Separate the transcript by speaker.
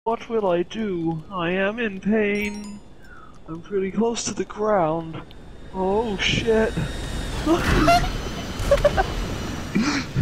Speaker 1: What will I do? I am in pain. I'm pretty close to the ground. Oh shit.